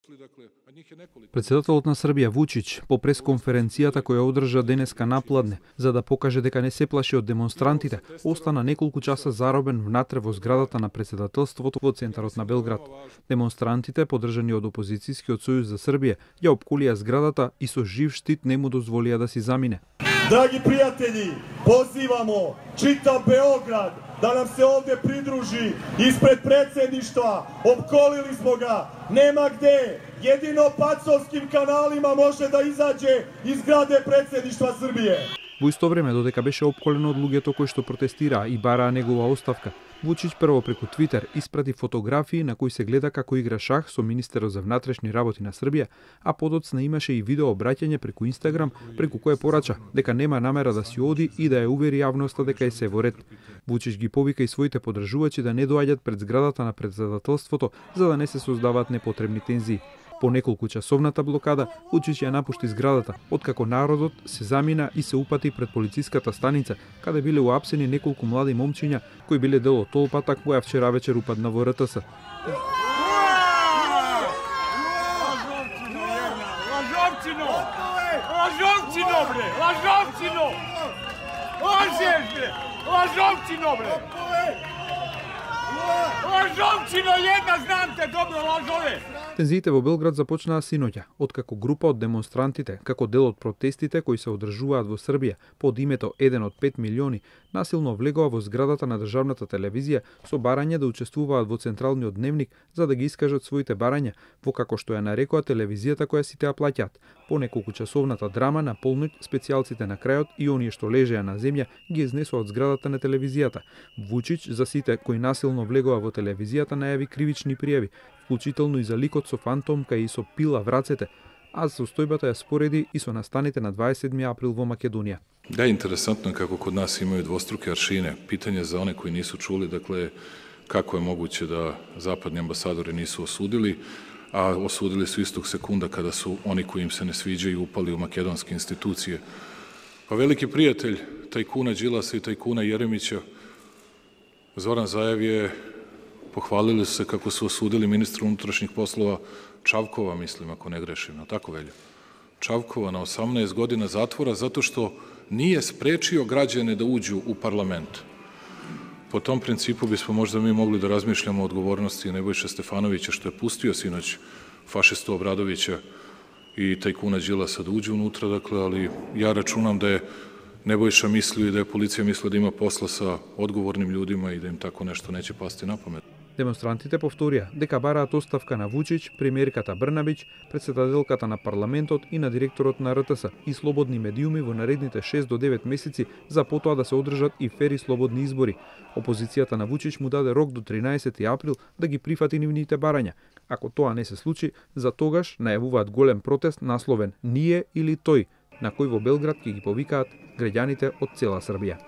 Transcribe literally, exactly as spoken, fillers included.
Председателот на Србија Вучич по пресконференцијата која одржа денеска напладне, за да покаже дека не се плаши од демонстрантите, остана неколку часа заробен внатре во зградата на председателството во центарот на Белград. Демонстрантите, поддржани од опозицијскиот сојуз за Србија, ја опколија зградата и со жив штит не му дозволија да си замине. Драги пријатели, позивамо читав Београд да нам се овде придружи испред председништва. Опколили смо ga, нема где. Jedino pacovskim kanalima može da izađe iz zgrade predsjedništva Srbije. Во исто време, додека беше опколен од луѓето кои што протестираа и бараа негова оставка, Вучич прво преку Твитер испрати фотографии на кои се гледа како игра шах со министерот за внатрешни работи на Србија, а подоцна имаше и видео обраќање преку Инстаграм, преку кое порача дека нема намера да си оди и да ја увери јавноста дека е се во ред. Вучич ги повика и своите поддржувачи да не доаѓат пред зградата на председателството за да не се создаваат непотребни тензии. По неколку часовната блокада, Вучич ја напушти зградата, откако народот се замина и се упати пред полициската станица, каде биле уапсени неколку млади момчиња кои биле дел од толпата која вчера вечер упадна во РТС. Лажовчино! Лажовчино, бре! Лажовчино! Лажеш, бре! Лажовчино, бре! Лажовчино, една знам те, добро, лажове! Тензиите во Белград започнаа синоќа, откако група од демонстрантите, како дел од протестите кои се одржуваат во Србија под името еден од пет милиони, насилно влегоа во зградата на државната телевизија со барање да учествуваат во централниот дневник за да ги искажат своите барања, во како што ја нарекоа телевизијата која сите ја плаќаат. По неколку часовната драма на полноќ специјалците на крајот и оние што лежеа на земја ги изнесоа од зградата на телевизијата. Вучич за сите кои насилно влегоа во телевизијата најави кривични пријави, вклучително и за ликот со фантомка и со пила врацете, а состојбата ја спореди и со настаните на дваесет седми април во Македонија. Да, интересантно како kod nas imaju dvostruke aršine. Pitanje za one koji nisu čuli, dakle, kako je moguće da zapadni ambasadori nisu osudili, a osudili su istog sekunda kada su oni koji im se ne sviđaju upali u makedonske institucije. Pa veliki prijatelj tajkuna Đilasa i tajkuna Jeremića, Zoran Zaev je pohvalili su se kako su osudili ministra unutrašnjih poslova Čavkova, mislim, ako ne grešim, no tako velja. Čavkova na osamnaest godina zatvora zato što nije sprečio građane da uđu u parlament. Po tom principu bismo možda mi mogli da razmišljamo o odgovornosti Nebojše Stefanovića što je pustio sinoć fašistu Obradovića i tajkuna Đilasa da uđu unutra, dakle, ali ja računam da je Nebojša mislio i da je policija mislila da ima posla sa odgovornim ljudima i da im tako nešto neće pasti na pamet. Демонстрантите повторија дека бараат оставка на Вучич, премиерката Брнабич, председателката на парламентот и на директорот на РТС и слободни медиуми во наредните шест до девет месеци за потоа да се одржат и фери слободни избори. Опозицијата на Вучич му даде рок до тринаесети април да ги прифати нивните барања. Ако тоа не се случи, за тогаш најавуваат голем протест насловен "Ние или тој", на кој во Белград ќе ги повикаат граѓаните од цела Србија.